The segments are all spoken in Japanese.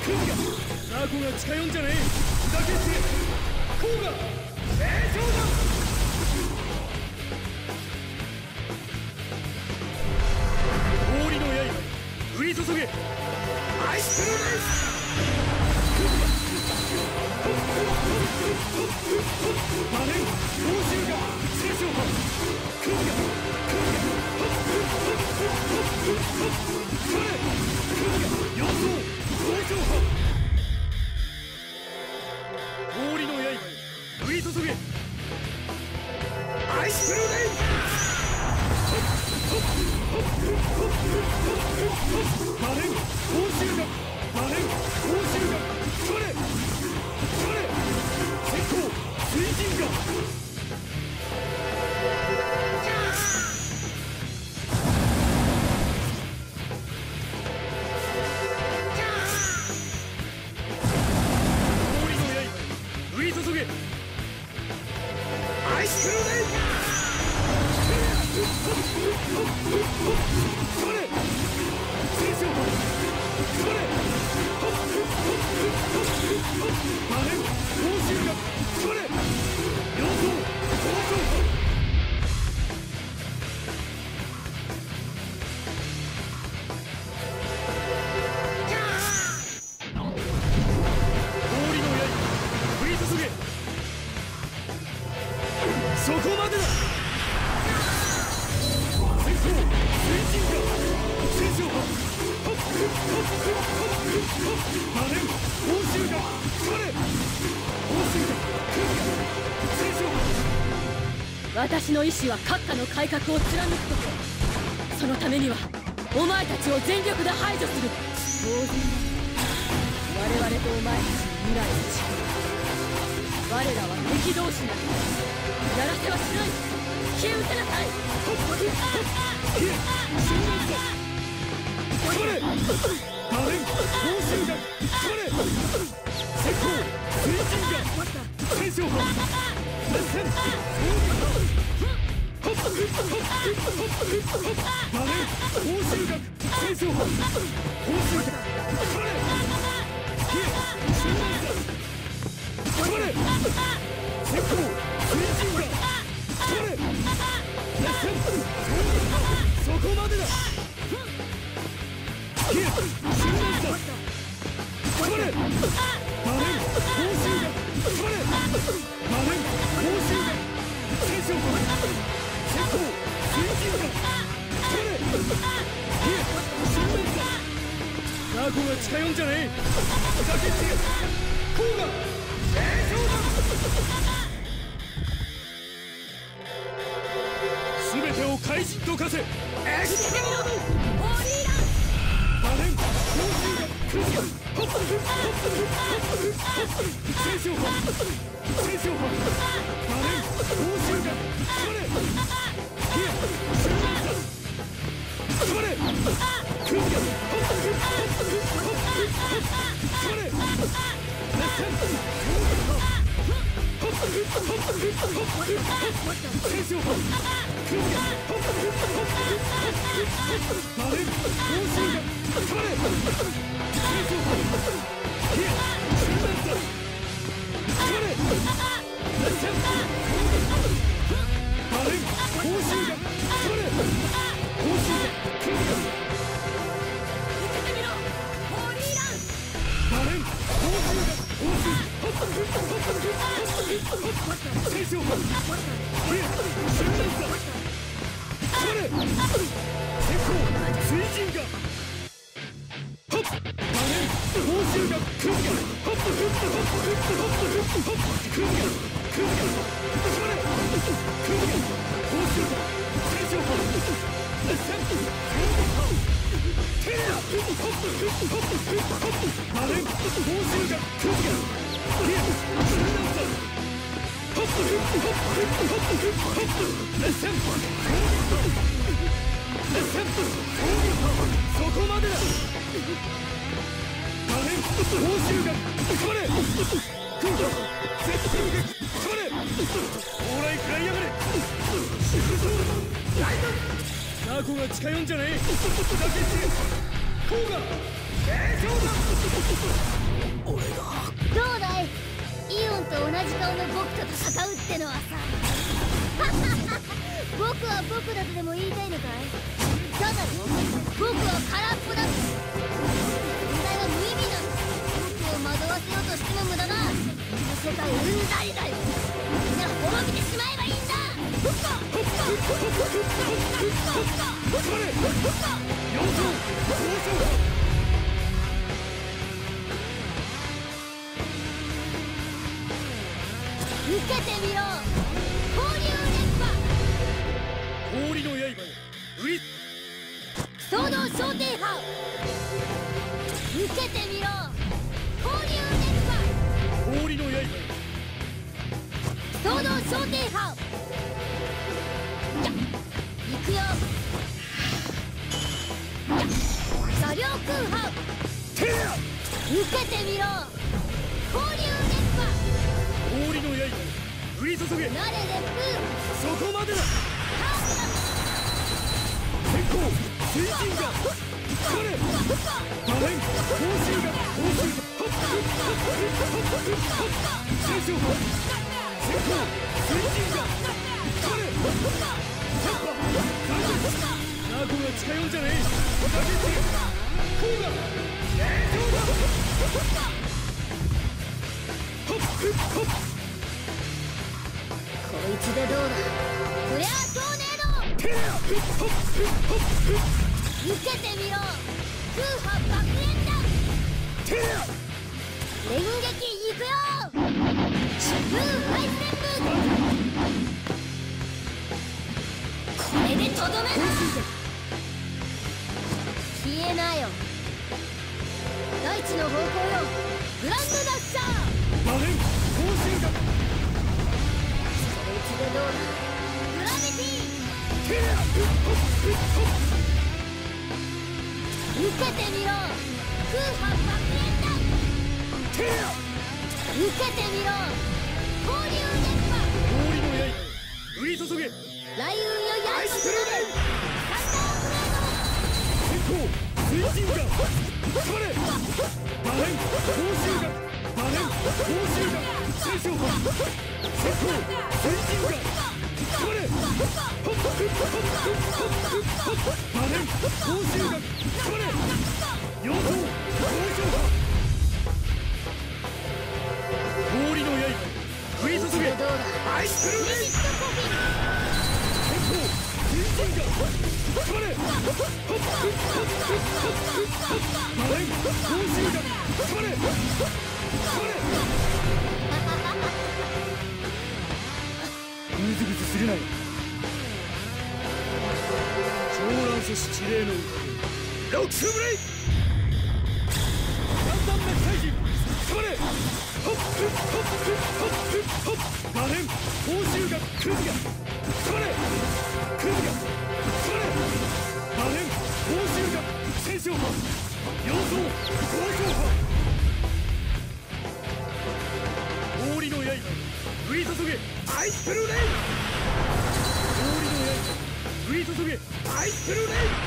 𝓬𝓱が近寄んじゃねえ。砕け散れ。𝓐𝓫𝓬𝓱だ。氷の刃降り注げ。アイスクルレイス。バレン報酬が正常派。𝓐𝓫予想同情派。氷の刃降り注げ。アイスクルレイン。バレン報酬がバレン報酬がそれそれ先行水神が。降り注げ。アイスクルレイン。それ戦争派それバレン報酬がそれ予想同情派。氷の刃降り注げ。そこまでだ。先行水神が戦争派。バレン報酬がそれ報酬が戦争派。 私の意志は閣下の改革を貫くこと。そのためにはお前たちを全力で排除する。当然我々とお前たちの未来を誓う。我らは敵同士なの。やらせはしない。消え失せなさい。 それバレン報酬がそれ先行水神が戦争派。熱戦バレン報酬が戦争派。報酬がそれ消え終焉だ。それ先行水神がそれ熱戦そこまでだ。消え終焉だ。それバレン報酬がそれバレン報酬が戦争派。先行水神がそれ消え終焉だ。𝓬𝓭が近寄んじゃねえ。砕け散れ。𝓐𝓫𝓬𝓱だ。全てを怪人と化せ。エクステミノホリーラン。バレン報酬がクリア。戦争派戦争派。バレン報酬がそれ消え終焉だ。それクリアそれ熱戦戦争派クリアバレン報酬がそれ戦争派消え終焉だ。それ熱戦バレン報酬がそれ報酬がクリア。受けてみろホーリーラン。バレン報酬が報酬戦争派消え終焉だ。それ先行水神がバレン報酬がクリア。クリアクリアそれクリア報酬が戦争派熱戦テレアバレン報酬がクリア消え終焉だ。熱戦熱戦そこまでだ。バレン報酬がそれ𝓐𝓫絶品撃それ往来食らいやがれ。𝓬𝓭が近寄んじゃねえ。砕け散れ。𝓐𝓫𝓬𝓱だ。 戦うってのはさ僕は僕だとでも言いたいのかい。ただ僕は空っぽだ。問題は無意味なの。僕を惑わせようとしても無駄だ。世界うんざりだよ。みんな滅びてしまえばいいんだ。ふっかふっかふっかふっかふっかふっかふっかふっかふっか4層5層受けてみろ交流連覇。 氷の刃よ売り騒動昇天派受けてみろ交流連覇。 氷の刃よ騒動昇天派行くよ。車両空派てや受けてみろ交流連覇。 氷の刃よ降り注げなれでそこまでだハーブ先行水神がこれ画面報酬が報酬が先生は先行水神がこれサッパ大丈夫ナーコが近寄んじゃねえだけってこうが冷凍だホッフッホッこいつでどうだ。フレアトーネードてやホッホッホッ受けてみろ空波爆炎弾てや連撃いくよ風配線部これでとどめだ。消えなよ大地の方向よグランドダッシャー。 画面報酬がこいつでどうだグラビティてやホッフッホッ受けてみろ空波爆炎弾てや受けてみろ交流電波氷の刃降り注げ雷雲よやりするれサンダーブレード先行水神がこれ画面報酬が画面報酬が戦勝派先行水神がこれホッホッホッホッホッホッ画面報酬がこれ4層交渉派氷の刃降り注げどうだアイスクルーレイミニットコフィ先行水神がこれホッホッホッホッホッ画面報酬がこれこれグズグズするなよ狂乱せし地霊のロックスブレイ三段目退治これホッフッホッフッホッフッホッ画面報酬がクズがこれクズがこれ画面報酬が戦勝派4層交渉派氷の刃降り注げアイスプルレイ氷の刃降り注げアイスプルレイ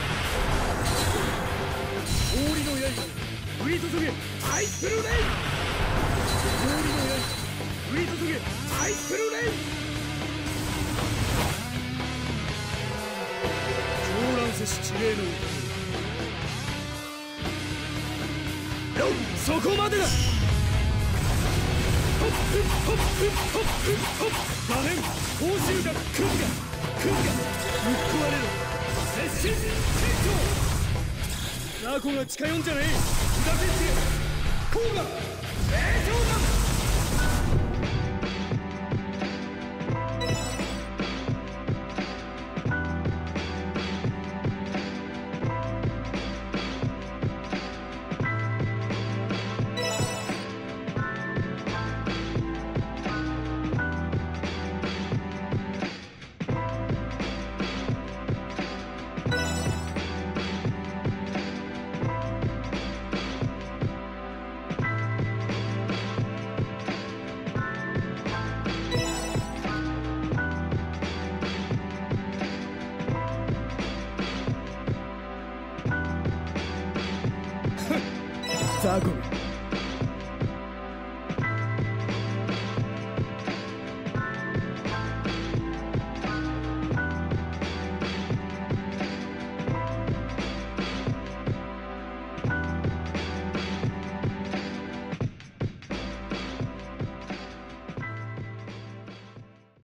氷の刃降り注げアイスプルレイ氷の刃降り注げアイスプルレイ狂乱せし地霊のロンそこまでだホッフッホッフッホッフッホッ画面報酬がクズがぶっ壊れろ接近戦闘ナーコが近寄んじゃねえ裏手地コーガ霊場だザゴメ